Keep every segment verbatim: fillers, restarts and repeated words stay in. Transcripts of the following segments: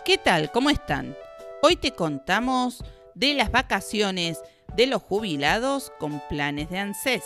¿Qué tal? ¿Cómo están? Hoy te contamos de las vacaciones de los jubilados con planes de ANSES.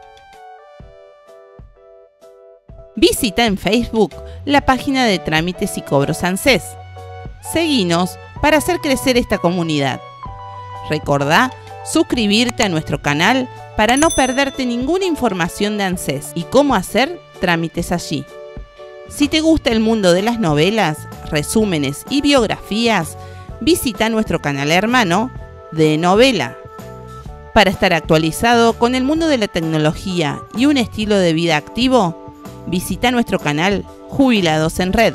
Visita en Facebook la página de trámites y cobros ANSES. Seguinos para hacer crecer esta comunidad. Recordá suscribirte a nuestro canal para no perderte ninguna información de ANSES y cómo hacer trámites allí. Si te gusta el mundo de las novelas, resúmenes y biografías, visita nuestro canal hermano de Novela. Para estar actualizado con el mundo de la tecnología y un estilo de vida activo, visita nuestro canal Jubilados en Red.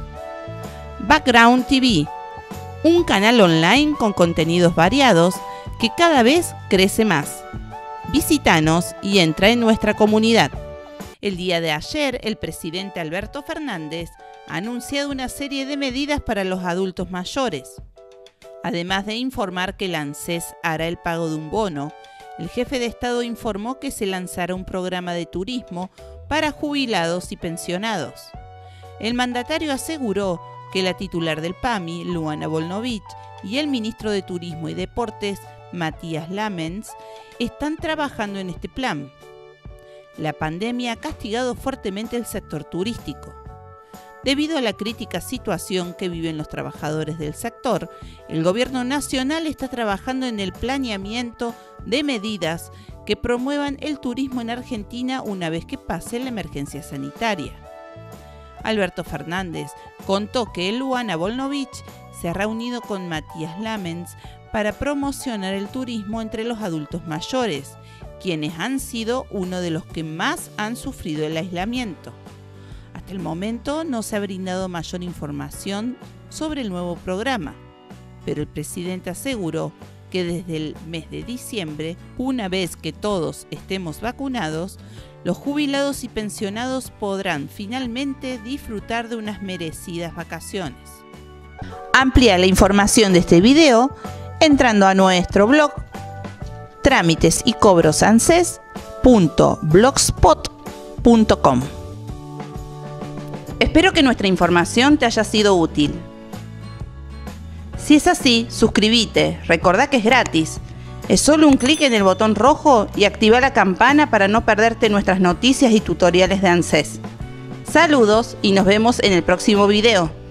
Background T V, un canal online con contenidos variados que cada vez crece más. Visítanos y entra en nuestra comunidad. El día de ayer, el presidente Alberto Fernández ha anunciado una serie de medidas para los adultos mayores. Además de informar que la ANSES hará el pago de un bono, el jefe de Estado informó que se lanzará un programa de turismo para jubilados y pensionados. El mandatario aseguró que la titular del P A M I, Luana Volnovich, y el ministro de Turismo y Deportes, Matías Lamens, están trabajando en este plan. La pandemia ha castigado fuertemente el sector turístico. Debido a la crítica situación que viven los trabajadores del sector, el gobierno nacional está trabajando en el planeamiento de medidas que promuevan el turismo en Argentina una vez que pase la emergencia sanitaria. Alberto Fernández contó que Luana Volnovich se ha reunido con Matías Lamens para promocionar el turismo entre los adultos mayores, quienes han sido uno de los que más han sufrido el aislamiento. Hasta el momento no se ha brindado mayor información sobre el nuevo programa, pero el presidente aseguró que desde el mes de diciembre, una vez que todos estemos vacunados, los jubilados y pensionados podrán finalmente disfrutar de unas merecidas vacaciones. Amplía la información de este video entrando a nuestro blog trámites y cobros anses punto blogspot punto com. Espero que nuestra información te haya sido útil. Si es así, suscríbete, recordá que es gratis. Es solo un clic en el botón rojo y activa la campana para no perderte nuestras noticias y tutoriales de ANSES. Saludos y nos vemos en el próximo video.